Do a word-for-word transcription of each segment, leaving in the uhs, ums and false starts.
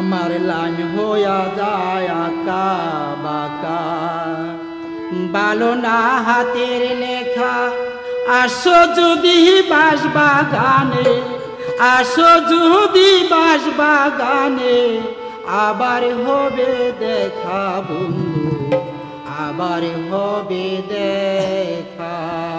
আমার লাইন হইয়া যায় আঁকা বাঁকা ভালো না হাতের লেখা আসো যদি বাঁশ বাগানে আসো যদি বাঁশ বাগানে আবার হবে দেখা বন্ধু আবার হবে দেখা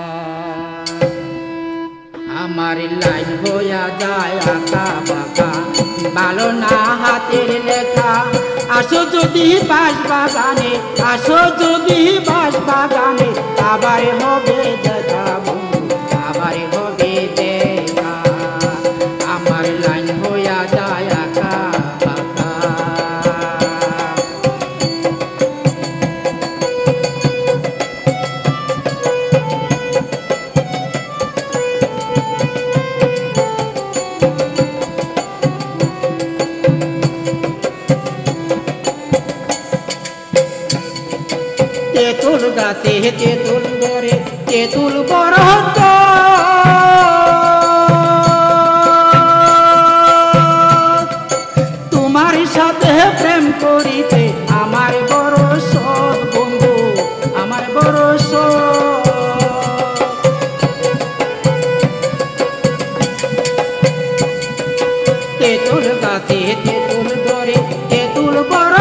আমার লাইন হইয়া যায় আঁকা বাঁকা ভালো না হাতের লেখা আসো যদি বাঁশ বাগানে আসো যদি বাঁশ বাগানে আবার হবে দেখা বন্ধু আবার হবে দেখা আমার লাইন হইয়া যায় আঁকা বাঁকা তেঁতুল গাছে তেঁতুল গড়ে তেঁতুল বড় তোমার সাথে প্রেম করিতে আমার বড় শখ বন্ধু আমার বড় শখ তেঁতুল গাছে তেঁতুল গড়ে তেঁতুল বড়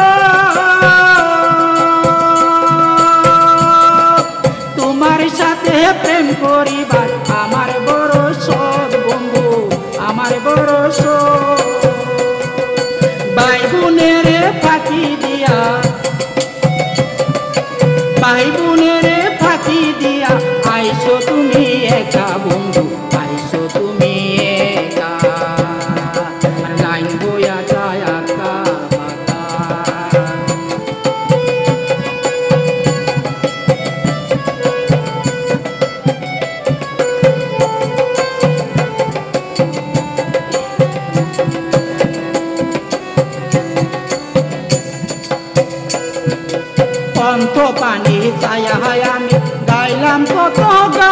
সাথে প্রেম করিবার আমার বড় শখ বন্ধু আমার বড় শখ ভাই বোনের ফাঁকি দিয়া ভাই বোনের ফাঁকি দিয়া আইসো তুমি একা বন্ধু আইসো তুমি একা লাইন বইয়া যায় আঁকা পন্থ পানি ছায়া আমি গাইলাম কত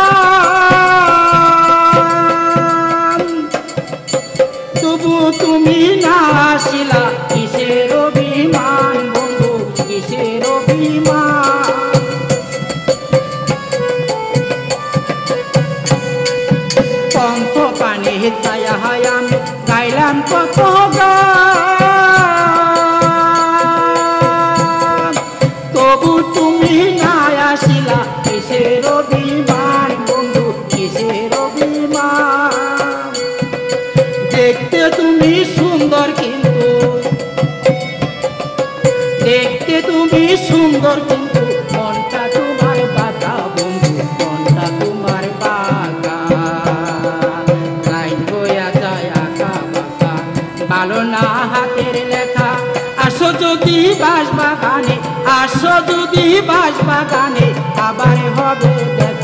গান তবু তুমি না আসিলা কিসের অভিমান বন্ধু কিসের অভিমান পন্থ পানি ছায়া আমি গাইলাম কত গান তবু তুমি না আসিলা কিসের অভিমান বন্ধু কিসের অভিমান দেখতে তুমি সুন্দর কিন্তু দেখতে তুমি সুন্দর কিন্তু মনটা তোমার বাঁকা বন্ধু মনটা তোমার বাঁকা লাইন হইয়া যায় আঁকা বাঁকা ভালো না হাতের লেখা আসো যদি বাঁশ বাগানে আসো যদি বাঁশ বাগানে আবার হবে দেখা